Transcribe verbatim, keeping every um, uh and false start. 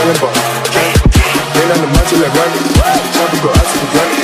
selling ball. Ain't nothing much to let run. Chopper go out to the gun.